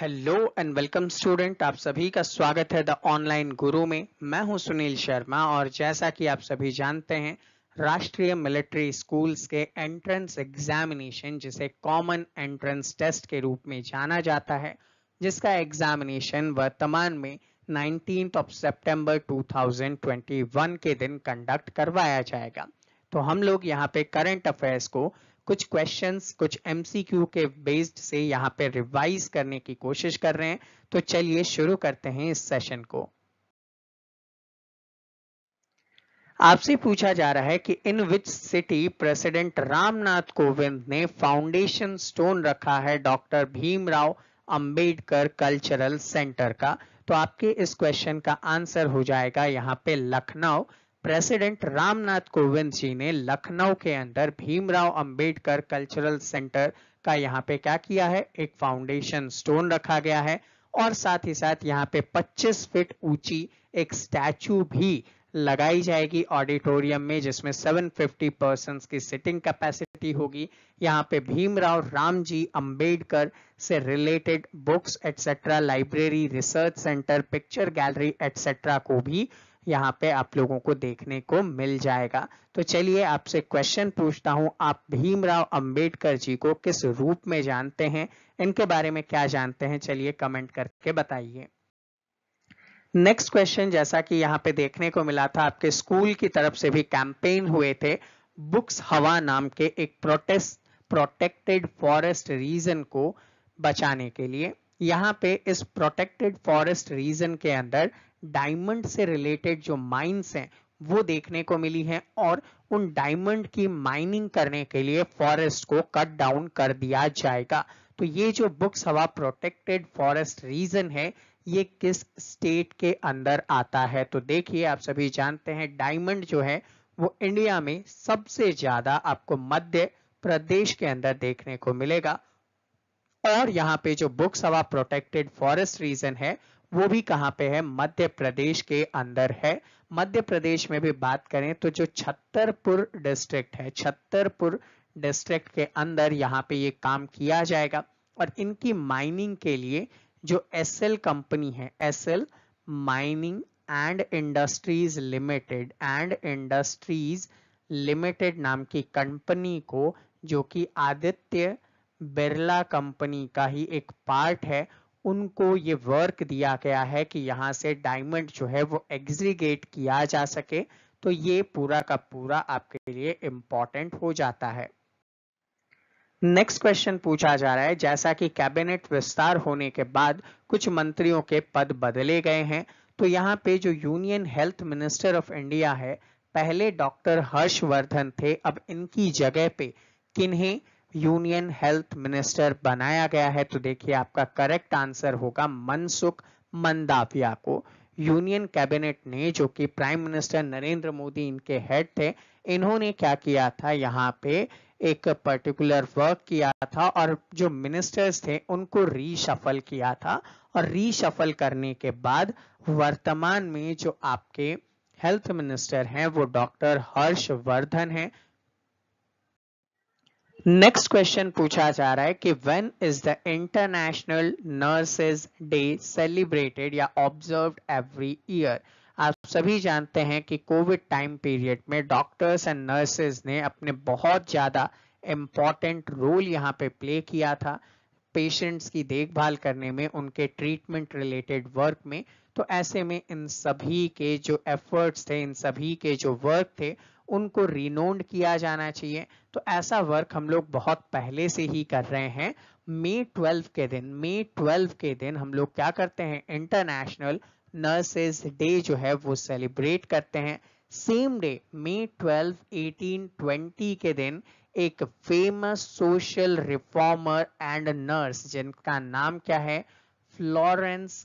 Hello and welcome student, आप सभी का स्वागत है द ऑनलाइन गुरु में। मैं हूं सुनील शर्मा और जैसा कि आप सभी जानते हैं, राष्ट्रीय मिलिट्री स्कूल्स के एंट्रेंस एग्जामिनेशन, जिसे कॉमन एंट्रेंस टेस्ट के रूप में जाना जाता है, जिसका एग्जामिनेशन वर्तमान में 19 सितंबर 2021 के दिन कंडक्ट करवाया जाएगा। तो हम लोग यहाँ पे करंट अफेयर्स को कुछ क्वेश्चंस, कुछ एमसीक्यू के बेस्ड से यहाँ पे रिवाइज करने की कोशिश कर रहे हैं। तो चलिए शुरू करते हैं इस सेशन को। आपसे पूछा जा रहा है कि in which city president Ramnath Kovind ने फाउंडेशन स्टोन रखा है doctor Bhimrao Ambedkar cultural centre का। तो आपके इस क्वेश्चन का आंसर हो जाएगा यहाँ पे लखनऊ। प्रेसिडेंट रामनाथ कोविंद जी ने लखनऊ के अंदर भीमराव अंबेडकर कल्चरल सेंटर का यहाँ पे क्या किया है, एक फाउंडेशन स्टोन रखा गया है और साथ ही साथ यहाँ पे 25 फीट ऊंची एक स्टैचू भी लगाई जाएगी ऑडिटोरियम में, जिसमें 750 पर्सन्स की सिटिंग कैपेसिटी होगी। यहाँ पे भीमराव रामजी अंबेडकर से related books etcetera, library, research centre, picture gallery etcetera को भी यहाँ पे आप लोगों को देखने को मिल जाएगा। तो चलिए आपसे क्वेश्चन पूछता हूं, आप भीमराव अंबेडकर जी को किस रूप में जानते हैं, इनके बारे में क्या जानते हैं, चलिए कमेंट करके बताइए। नेक्स्ट क्वेश्चन, जैसा कि यहाँ पे देखने को मिला था, आपके स्कूल की तरफ से भी कैंपेन हुए थे बुक्स हवा नाम के एक प्रोटेक्टेड फॉरेस्ट रीजन को बचाने के लिए। यहाँ पे इस प्रोटेक्टेड फॉरेस्ट रीजन के अंदर डायमंड से रिलेटेड जो माइंस हैं वो देखने को मिली हैं और उन डायमंड की माइनिंग करने के लिए फॉरेस्ट को कट डाउन कर दिया जाएगा। तो ये जो बुक्स हवा प्रोटेक्टेड फॉरेस्ट रीजन है, ये किस स्टेट के अंदर आता है? तो देखिए, आप सभी जानते हैं डायमंड जो है वो इंडिया में सबसे ज्यादा आपको मध्य प्रदेश के अंदर देखने को मिलेगा। और यहाँ पे जो बुक्स हवा प्रोटेक्टेड फॉरेस्ट रीजन है वो भी कहाँ पे है, मध्य प्रदेश के अंदर है। मध्य प्रदेश में भी बात करें तो जो छतरपुर डिस्ट्रिक्ट है, छतरपुर डिस्ट्रिक्ट के अंदर यहाँ पे ये काम किया जाएगा। और इनकी माइनिंग के लिए जो एसएल कंपनी है, SL mining and industries limited नाम की कंपनी को, जो कि आदित्य बिरला कंपनी का ही एक पार्ट है, उनको ये वर्क दिया गया है कि यहाँ से डायमंड जो है वो एग्रीगेट किया जा सके। तो ये पूरा का पूरा आपके लिए इंपॉर्टेंट हो जाता है। नेक्स्ट क्वेश्चन पूछा जा रहा है, जैसा कि कैबिनेट विस्तार होने के बाद कुछ मंत्रियों के पद बदले गए हैं, तो यहाँ पे जो union health minister of India है, पहले डॉक्टर हर्षवर्धन थे, अब इनकी जगह पे किन्हें यूनियन हेल्थ मिनिस्टर बनाया गया है? तो देखिए, आपका करेक्ट आंसर होगा मनसुख मंडाविया को। यूनियन कैबिनेट ने, जो कि प्राइम मिनिस्टर नरेंद्र मोदी इनके हेड थे, इन्होंने क्या किया था, यहाँ पे एक पर्टिकुलर वर्क किया था और जो मिनिस्टर्स थे उनको रीशफल किया था। और रीशफल करने के बाद वर्तमान में जो आपके हेल्थ मिनिस्टर हैं वो डॉक्टर हर्षवर्धन हैं। नेक्स्ट क्वेश्चन पूछा जा रहा है कि when is the international nurses day celebrated या ऑब्जर्व्ड एवरी ईयर? आप सभी जानते हैं कि कोविड टाइम पीरियड में डॉक्टर्स एंड नर्सेज ने अपने बहुत ज्यादा इंपॉर्टेंट रोल यहाँ पे प्ले किया था पेशेंट्स की देखभाल करने में, उनके ट्रीटमेंट रिलेटेड वर्क में। तो ऐसे में इन सभी के जो एफर्ट्स थे, इन सभी के जो वर्क थे, उनको रिनोन्ड किया जाना चाहिए। तो ऐसा वर्क हम लोग बहुत पहले से ही कर रहे हैं। मई 12 के दिन हम लोग क्या करते हैं, इंटरनेशनल नर्सेज डे जो है वो सेलिब्रेट करते हैं। सेम डे मई 12, 1820 के दिन एक famous social reformer and nurse, जिनका नाम क्या है, फ्लोरेंस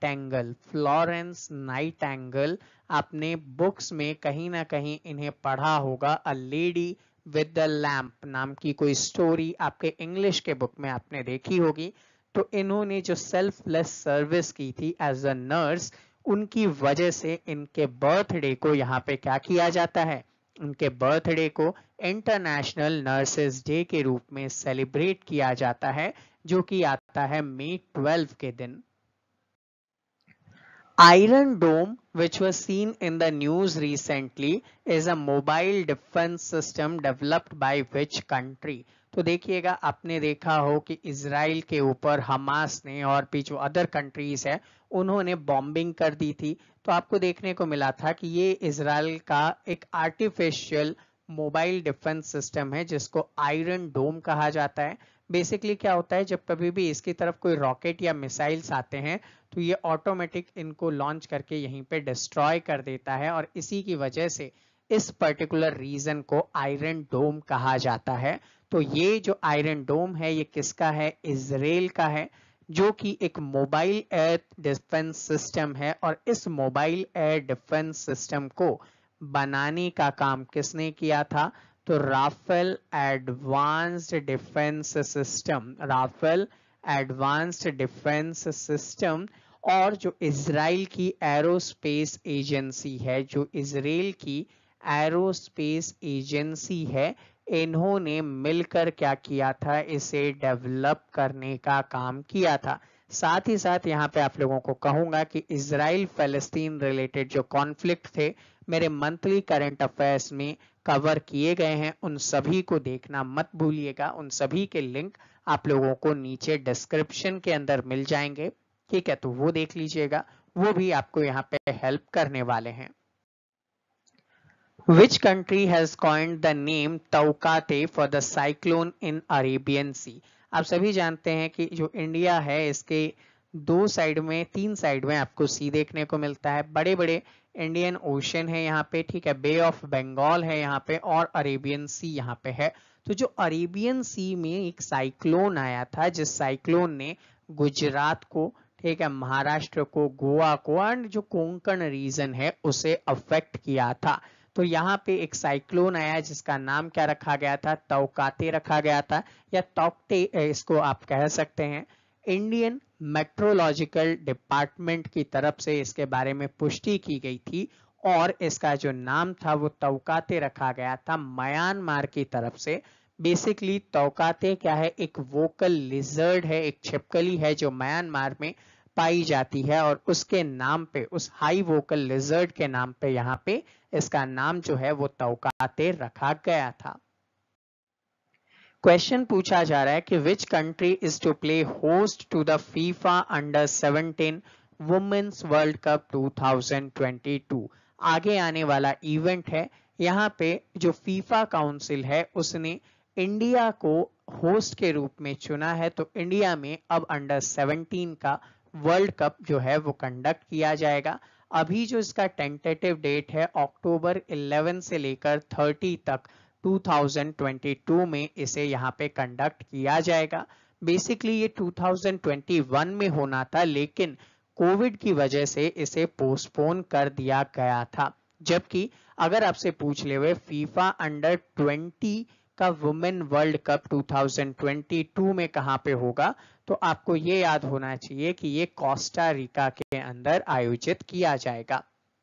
नाइटेंगल। आपने बुक्स में कहीं ना कहीं इन्हें पढ़ा होगा, a lady with the lamp नाम की कोई स्टोरी आपके इंग्लिश के बुक में आपने देखी होगी। तो इन्होंने जो सेल्फलेस सर्विस की थी एज अ नर्स, उनकी वजह से इनके बर्थडे को यहाँ पे क्या किया जाता है, उनके बर्थडे को इंटरनेशनल नर्सेज डे के रूप में सेलिब्रेट किया जाता है, जो कि जाता है मई 12 के दिन। Iron Dome, which was seen in the news recently, is a mobile defense system developed by which country? तो देखिएगा, आपने देखा हो कि इजराइल के ऊपर हमास ने और भी जो अदर कंट्रीज है उन्होंने बॉम्बिंग कर दी थी। तो आपको देखने को मिला था कि ये इजराइल का एक आर्टिफिशियल मोबाइल डिफेंस सिस्टम है जिसको आयरन डोम कहा जाता है। बेसिकली क्या होता है, जब कभी भी इसकी तरफ कोई रॉकेट या मिसाइल्स आते हैं तो ये ऑटोमेटिक इनको लॉन्च करके यहीं पे डिस्ट्रॉय कर देता है, और इसी की वजह से इस पर्टिकुलर रीजन को आयरन डोम कहा जाता है। तो ये जो आयरन डोम है ये किसका है? इजराइल का है, जो कि एक मोबाइल एयर डिफेंस सिस्टम है। और इस मोबाइल एयर डिफेंस सिस्टम को बनाने का काम किसने किया था? तो Rafael advanced defence system, Rafael advanced defence system. और जो इजराइल की एरोस्पेस एजेंसी है, जो इजराइल की एरोस्पेस एजेंसी है, इन्होंने मिलकर क्या किया था? इसे डेवलप करने का काम किया था। साथ ही साथ यहाँ पे आप लोगों को कहूंगा कि इजराइल फलस्तीन रिलेटेड जो कॉन्फ्लिक्ट थे मेरे मंथली करंट अफेयर्स में कवर किए गए हैं, उन सभी को देखना मत भूलिएगा। उन सभी के लिंक आप लोगों को नीचे डिस्क्रिप्शन के अंदर मिल जाएंगे, ठीक है? तो वो देख लीजिएगा, वो भी आपको यहाँ पे हेल्प करने वाले हैं। Which country has coined the name Taukate for the cyclone in Arabian Sea? आप सभी जानते हैं कि जो इंडिया है इसके दो साइड में, तीन साइड में आपको सी देखने को मिलता है। बड़े बड़े इंडियन ओशन है यहाँ पे, ठीक है? बे ऑफ बंगाल है यहाँ पे, और अरेबियन सी यहाँ पे है। तो जो अरेबियन सी में एक साइक्लोन आया था, जिस साइक्लोन ने गुजरात को, ठीक है, महाराष्ट्र को, गोवा को, एंड जो कोंकण रीजन है उसे अफेक्ट किया था। तो यहाँ पे एक साइक्लोन आया जिसका नाम क्या रखा गया था? तौकाते रखा गया था, या तौकते इसको आप कह सकते हैं। इंडियन मेट्रोलॉजिकल डिपार्टमेंट की तरफ से इसके बारे में पुष्टि की गई थी, और इसका जो नाम था वो तौकाते रखा गया था म्यांमार की तरफ से। बेसिकली तौकाते क्या है? एक वोकल लिजर्ड है, एक छिपकली है जो म्यांमार में पाई जाती है, और उसके नाम पे, उस हाई वोकल लिजर्ड के नाम पे यहाँ पे इसका नाम जो है वो तौकाते रखा गया था। क्वेश्चन पूछा जा रहा है कि which country is to play host to the FIFA under 17 women's world cup 2022? आगे आने वाला इवेंट है। यहाँ पे जो फीफा काउंसिल है उसने इंडिया को होस्ट के रूप में चुना है। तो इंडिया में अब अंडर 17 का वर्ल्ड कप जो है वो कंडक्ट किया जाएगा। अभी जो इसका टेंटेटिव डेट है अक्टूबर 11 से लेकर 30 तक 2022 में इसे यहाँ पे कंडक्ट किया जाएगा। बेसिकली ये 2021 में होना था, लेकिन कोविड की वजह से इसे पोस्टपोन कर दिया गया था। जबकि अगर आपसे पूछ ले हुए फीफा अंडर 20 का वुमेन वर्ल्ड कप 2022 में कहाँ पे होगा, तो आपको ये याद होना चाहिए कि ये कोस्टा रिका के अंदर आयोजित किया जाएगा।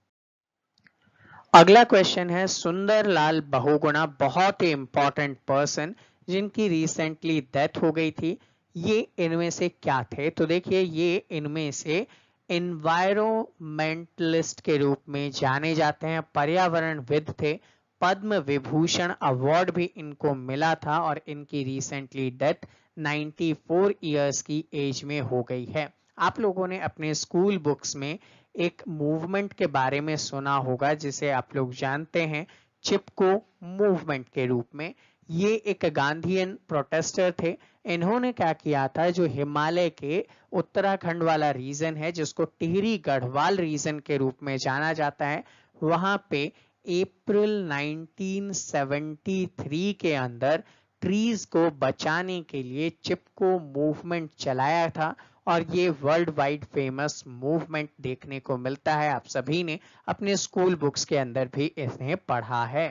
अगला क्वेश्चन है, सुंदरलाल बहुगुणा, बहुत ही इंपॉर्टेंट पर्सन जिनकी रिसेंटली डेथ हो गई थी, ये इनमें से क्या थे? तो देखिए, ये इनमें से एनवायरमेंटलिस्ट के रूप में जाने जाते हैं, पर्यावरणविद थे। पद्म विभूषण अवार्ड भी इनको मिला था, और इनकी रिसेंटली डेथ 94 इयर्स की एज में हो गई है। आप लोगों ने अपने स्कूल बुक्स में एक मूवमेंट के बारे में सुना होगा जिसे आप लोग जानते हैं चिपको मूवमेंट के रूप में। ये एक गांधीयन प्रोटेस्टर थे। इन्होंने क्या किया था, जो हिमालय के उत्तराखंड वाला रीजन है जिसको टिहरी गढ़वाल रीजन के रूप में जाना जाता है, वहां पे अप्रैल 1973 के अंदर ट्रीज को बचाने के लिए चिपको मूवमेंट चलाया था, और ये वर्ल्ड वाइड फेमस मूवमेंट देखने को मिलता है। आप सभी ने अपने स्कूल बुक्स के अंदर भी इन्हें पढ़ा है।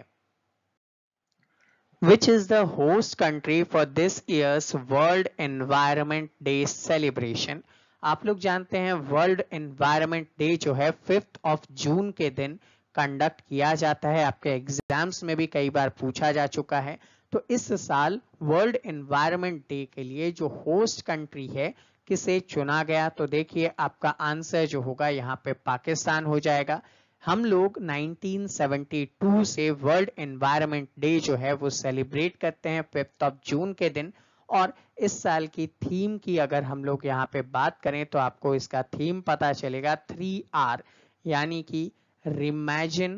Which is the host country for this year's World Environment Day celebration? आप लोग जानते हैं वर्ल्ड एनवायरनमेंट डे जो है 5 जून के दिन कंडक्ट किया जाता है। आपके एग्जाम्स में भी कई बार पूछा जा चुका है। तो इस साल वर्ल्ड एनवायरनमेंट डे के लिए जो होस्ट कंट्री है किसे चुना गया, तो देखिए आपका आंसर जो होगा यहाँ पे पाकिस्तान हो जाएगा। हम लोग 1972 से वर्ल्ड एनवायरनमेंट डे जो है वो सेलिब्रेट करते हैं 5 जून के दिन। और इस साल की थीम की अगर हम लोग यहाँ पे बात करें तो आपको इसका थीम पता चलेगा 3R, यानी कि रिमैजिन,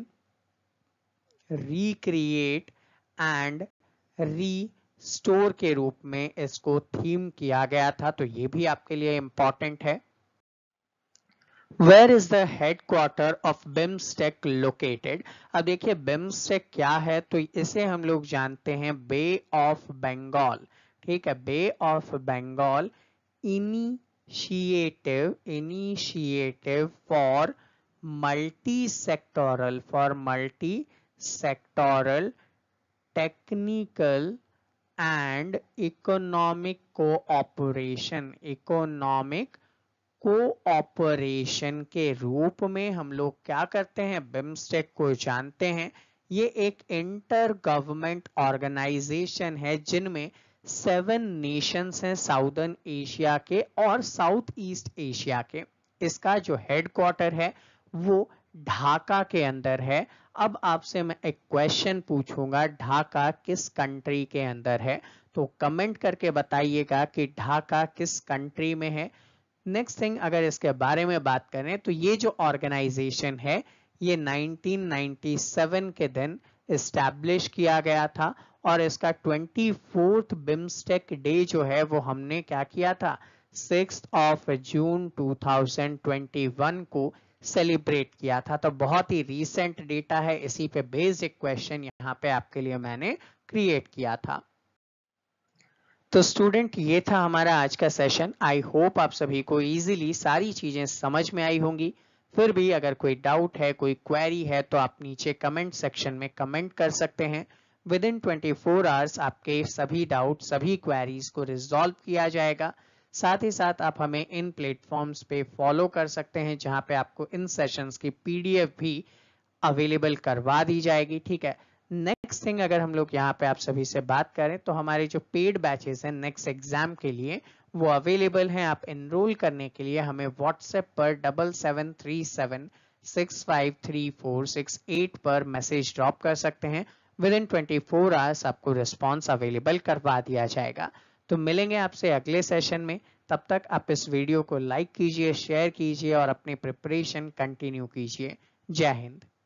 रिक्रिएट एंड रीस्टोर के रूप में इसको थीम किया गया था। तो ये भी आपके लिए इंपॉर्टेंट है। Where is the headquarter of BIMSTEC located? अब देखिए BIMSTEC क्या है, तो इसे हम लोग जानते हैं बे ऑफ बंगाल। ठीक है, bay of Bengal initiative for multi sectoral technical and economic cooperation के रूप में हम लोग क्या करते हैं, बिम्स्टेक को जानते हैं। ये एक इंटर गवर्नमेंट ऑर्गेनाइजेशन है जिनमें 7 नेशंस हैं साउदर्न एशिया के और साउथ ईस्ट एशिया के। इसका जो हेडक्वार्टर है वो ढाका के अंदर है। अब आपसे मैं एक क्वेश्चन पूछूंगा, ढाका किस कंट्री के अंदर है, तो कमेंट करके बताइएगा कि ढाका किस कंट्री में है। नेक्स्ट थिंग, अगर इसके बारे में बात करें तो ये जो ऑर्गेनाइजेशन है ये 1997 के दिन इस्टेब्लिश किया गया था और इसका 24th बिम्स्टेक डे जो है वो हमने क्या किया था, 6 जून 2021 को सेलिब्रेट किया था। तो बहुत ही रीसेंट डेटा है, इसी पे बेस्ड एक क्वेश्चन यहाँ पे आपके लिए मैंने क्रिएट किया था। तो स्टूडेंट ये था हमारा आज का सेशन। आई होप आप सभी को इजीली सारी चीजें समझ में आई होंगी। फिर भी अगर कोई डाउट है, कोई क्वेरी है, तो आप नीचे कमेंट सेक्शन में कमेंट कर सकते हैं। विद इन 24 आवर्स आपके सभी डाउट, सभी क्वेरीज को रिजॉल्व किया जाएगा। साथ ही साथ आप हमें इन प्लेटफॉर्म्स पे फॉलो कर सकते हैं जहां पे आपको इन सेशंस की PDF भी अवेलेबल करवा दी जाएगी। ठीक है, नेक्स्ट थिंग अगर हम लोग यहाँ पे आप सभी से बात करें तो हमारे जो पेड बैचेस हैं नेक्स्ट एग्जाम के लिए वो अवेलेबल हैं। आप एनरोल करने के लिए हमें व्हाट्सएप पर 7737653468 पर मैसेज ड्रॉप कर सकते हैं। विद इन 24 आवर्स आपको रिस्पॉन्स अवेलेबल करवा दिया जाएगा। तो मिलेंगे आपसे अगले सेशन में। तब तक आप इस वीडियो को लाइक कीजिए, शेयर कीजिए और अपनी प्रिपरेशन कंटिन्यू कीजिए। जय हिंद।